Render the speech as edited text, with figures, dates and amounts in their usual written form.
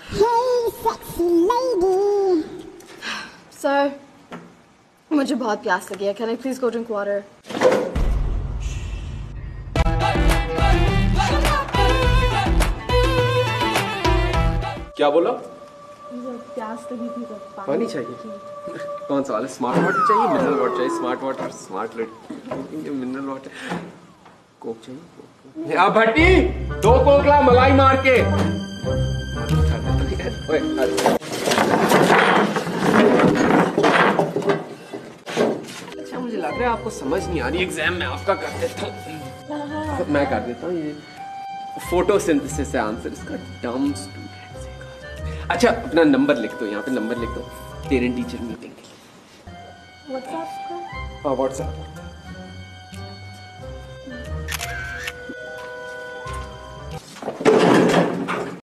Hey, sexy lady. Sir, मुझे बहुत प्यास लगी है. Can I please go drink water? क्या बोला? प्यास लगी थी तो पानी चाहिए? कौन सा वाला? स्मार्ट वाटर चाहिए, मिनरल वाटर चाहिए? स्मार्ट वाटर, स्मार्ट लड़की, मिनरल वाटर, कोक चाहिए? अब भट्टी 2 कोक ला मलाई मार के. ओए, अच्छा मुझे लग रहा है आपको समझ नहीं आ रही. एग्जाम में आपका कर देता हूँ. मैं कर देता हूँ. ये फोटोसिंथेसिस है आंसर इसका. डम स्टूडेंट. अच्छा अपना नंबर लिख दो, यहाँ पे नंबर लिख दो. पेरेंट टीचर मीटिंग के लिए. व्हाट्सएप हाँ व्हाट्सएप.